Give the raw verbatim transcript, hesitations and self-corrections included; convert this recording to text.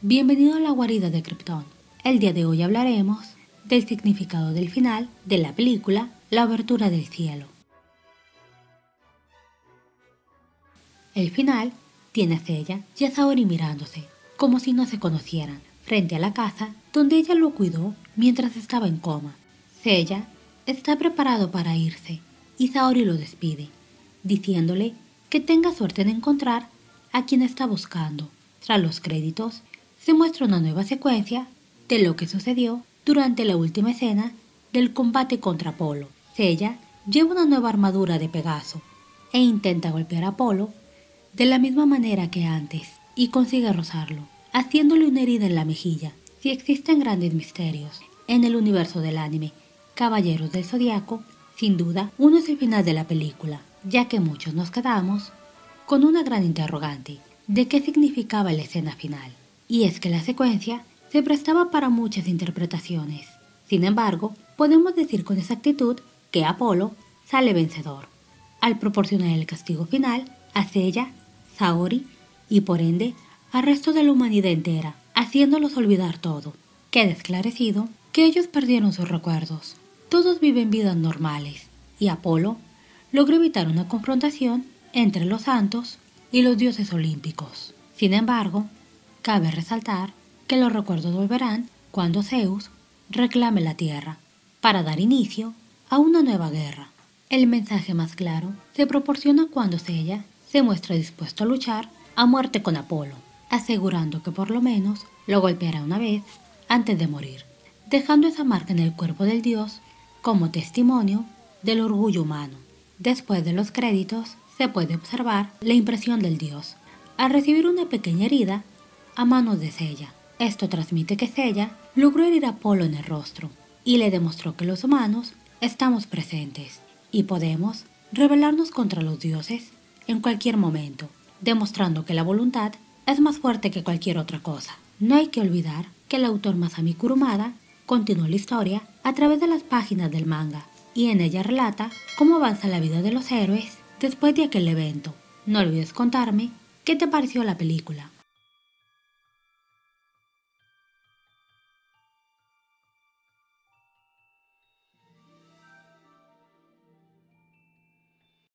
Bienvenido a la guarida de Krypton. El día de hoy hablaremos del significado del final de la película La abertura del cielo. El final tiene a Seiya y a Saori mirándose, como si no se conocieran, frente a la casa donde ella lo cuidó mientras estaba en coma. Seiya está preparado para irse y Saori lo despide, diciéndole que tenga suerte de encontrar a quien está buscando. Tras los créditos, se muestra una nueva secuencia de lo que sucedió durante la última escena del combate contra Apolo. Seiya lleva una nueva armadura de Pegaso e intenta golpear a Apolo de la misma manera que antes y consigue rozarlo, haciéndole una herida en la mejilla. Si existen grandes misterios en el universo del anime Caballeros del Zodiaco, sin duda uno es el final de la película, ya que muchos nos quedamos con una gran interrogante de qué significaba la escena final. Y es que la secuencia se prestaba para muchas interpretaciones. Sin embargo, podemos decir con exactitud que Apolo sale vencedor, al proporcionar el castigo final a Seiya, Saori y por ende al resto de la humanidad entera, haciéndolos olvidar todo. Queda esclarecido que ellos perdieron sus recuerdos. Todos viven vidas normales y Apolo logró evitar una confrontación entre los santos y los dioses olímpicos. Sin embargo, cabe resaltar que los recuerdos volverán cuando Zeus reclame la tierra, para dar inicio a una nueva guerra. El mensaje más claro se proporciona cuando Seiya se muestra dispuesto a luchar a muerte con Apolo, asegurando que por lo menos lo golpeará una vez antes de morir, dejando esa marca en el cuerpo del dios como testimonio del orgullo humano. Después de los créditos se puede observar la impresión del dios al recibir una pequeña herida a manos de Seiya. Esto transmite que Seiya logró herir a Apolo en el rostro y le demostró que los humanos estamos presentes y podemos rebelarnos contra los dioses en cualquier momento, demostrando que la voluntad es más fuerte que cualquier otra cosa. No hay que olvidar que el autor Masami Kurumada continuó la historia a través de las páginas del manga y en ella relata cómo avanza la vida de los héroes después de aquel evento. No olvides contarme qué te pareció la película.